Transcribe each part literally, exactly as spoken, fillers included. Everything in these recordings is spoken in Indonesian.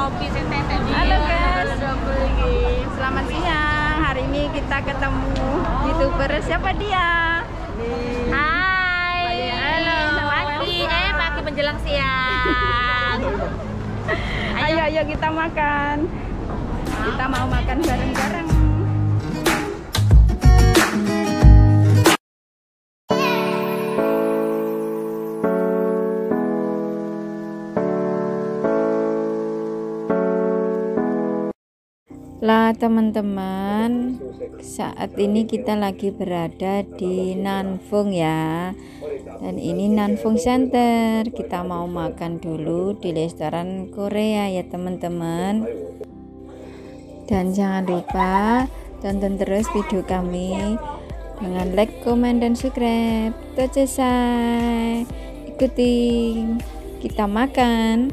kopi sing tetek. Halo guys, selamat siang. Hari ini kita ketemu YouTuber. Siapa dia? Hai. Halo. Pagi, eh pagi menjelang siang. Ayo, ayo kita makan. Kita mau makan bareng-bareng. Lah teman-teman, saat ini kita lagi berada di Nanfung ya. Dan ini Nanfung Center. Kita mau makan dulu di restoran Korea ya teman-teman. Dan jangan lupa tonton terus video kami dengan like, comment, dan subscribe. Tochesai. Ikuti kita makan.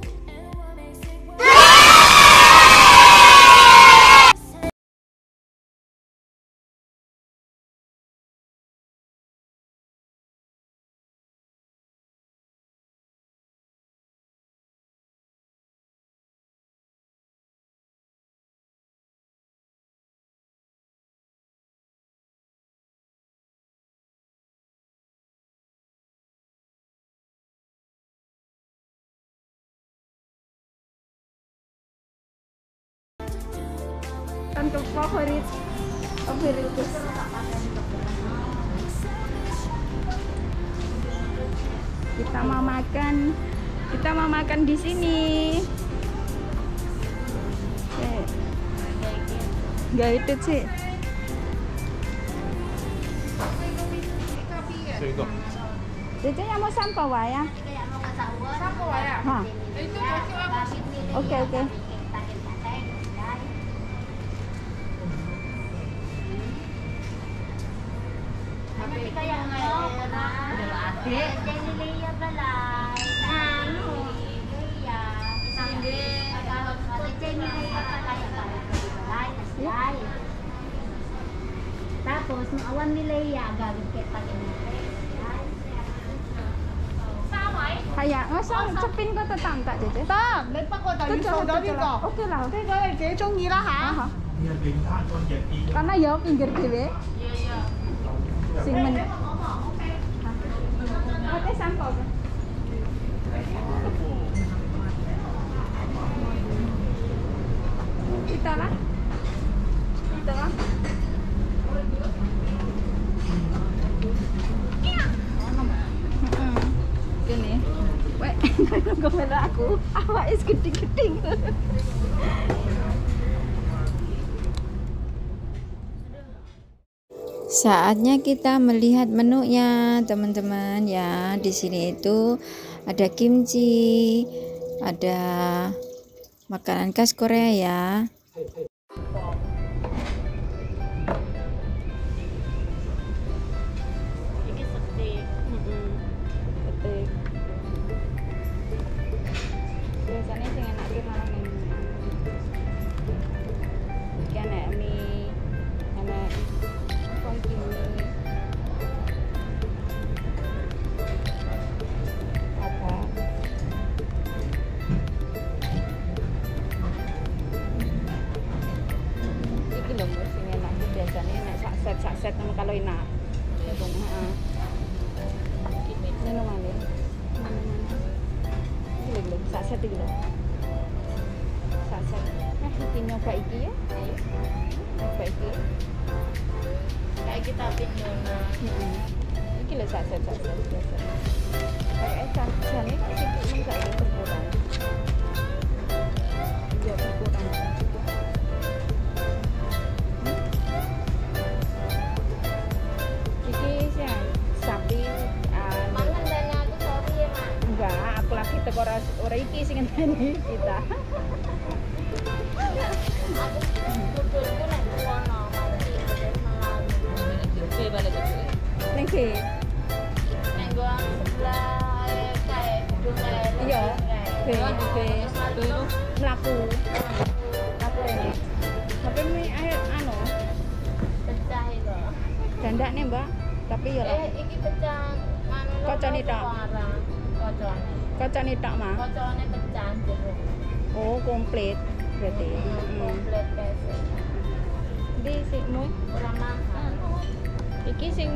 Untuk favorit favoritkus kita mau makan kita mau makan di sini. Nggak itu sih. Jadi yang mau sampah ya? Sampah ya? Oke oke. Tapos awan nila galit kay pagin. Kaya, ngasang cepin ko tatang tak jeje. 得，你不過就要掃咗呢個。 Oke lah. 呢個你自己中意啦嚇。 Karena ya pinggir dhewe. Sing men. Oke sampel. Kita lah. Kita lah. Gini. Wek, nunggu melu aku. Awake wis gedhi-gedhi. Saatnya kita melihat menunya, teman-teman ya. Di sini itu ada kimchi, ada makanan khas Korea ya. Ini setik. Ketik. Biasanya sing enak iki malah ning iki enak mie, enak apa iki mie. Apa? Iki lho Mbak, sing enak iki biasanya enak sak set sak set kalau enak. Heeh. Ini mana? Ini lho, sak set iki lho. Sak set. Nah, iki nyoba iki ya. Ayo. Nyoba iki. Kayak kita pinjona. Heeh. Iki lho sak set sak set biasa. Kayak sak jane sithik men gak ada berkurang. Iya berkurang. Iki sih sapi Mangan dan aku sorry ya, Mak. enggak, aku lagi teko ora ora iki sing ngenteni kita. Aku dudukku nek kuwono, mati terus malam. Gede balik gede. Ning ki. Nek gua sebelah kayak gedung kayak Iya. Be, be. Dulu Mlaku. Mlaku rene. Tapi mi ayo anu, pecah itu. dandak nih, Mbak. Tapi ya Eh, iki pecah. Anu Kocone tok. Kocone. kocone tok mah. Kocone pecah jero. Oh, komplit berarti. komplit kayak Di sik mu ora mahal. iki sing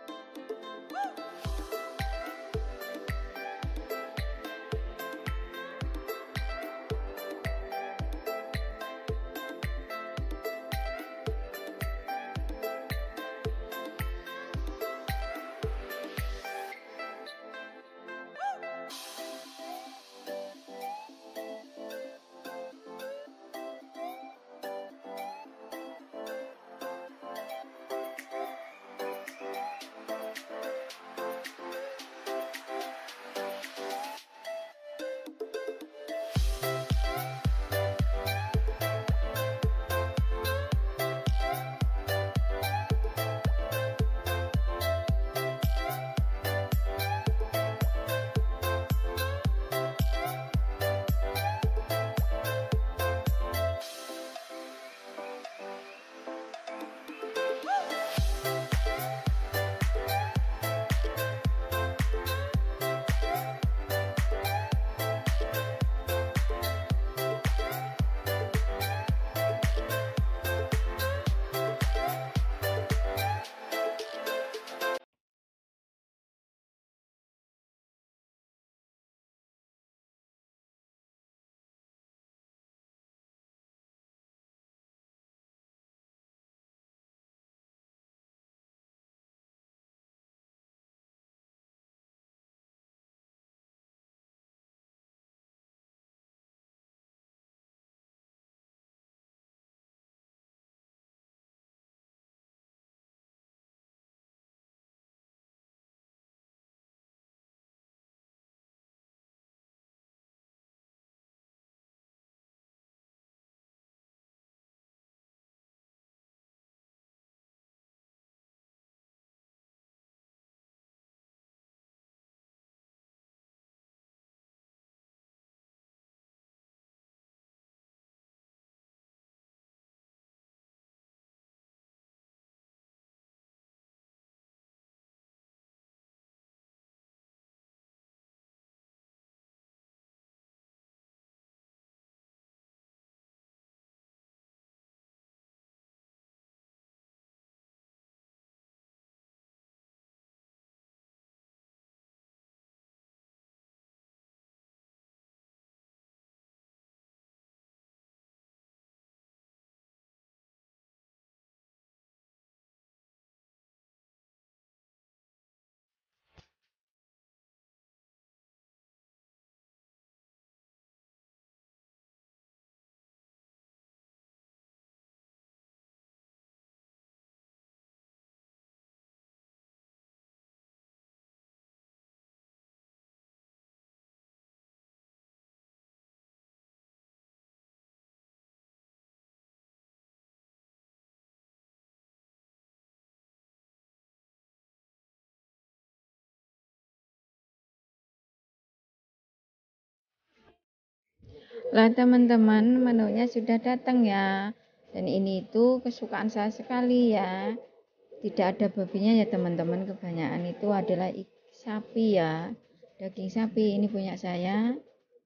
lah teman-teman, menunya sudah datang ya. Dan ini itu kesukaan saya sekali ya. Tidak ada babinya ya teman-teman, kebanyakan itu adalah sapi ya. Daging sapi ini punya saya.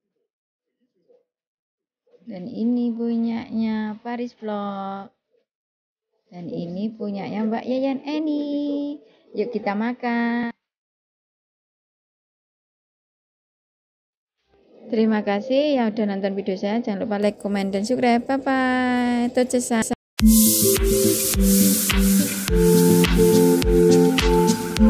Dan ini punyanya Paris Vlog. Dan ini punyanya Mbak Yayan Eni. Yuk kita makan. Terima kasih yang udah nonton video saya. Jangan lupa like, comment, dan subscribe. Bye bye. Tuh